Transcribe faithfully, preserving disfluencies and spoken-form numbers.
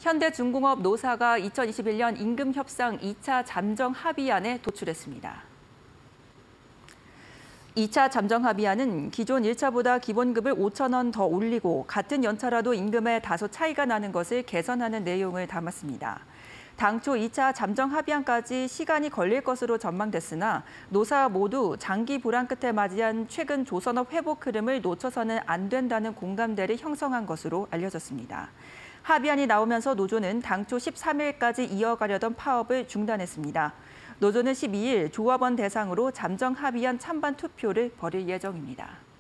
현대중공업 노사가 이천이십일 년 임금협상 이 차 잠정 합의안에 도출했습니다. 이 차 잠정 합의안은 기존 일 차보다 기본급을 오천 원 더 올리고 같은 연차라도 임금에 다소 차이가 나는 것을 개선하는 내용을 담았습니다. 당초 이 차 잠정 합의안까지 시간이 걸릴 것으로 전망됐으나 노사 모두 장기 불안 끝에 맞이한 최근 조선업 회복 흐름을 놓쳐서는 안 된다는 공감대를 형성한 것으로 알려졌습니다. 합의안이 나오면서 노조는 당초 십삼 일까지 이어가려던 파업을 중단했습니다. 노조는 십이 일 조합원 대상으로 잠정 합의안 찬반 투표를 벌일 예정입니다.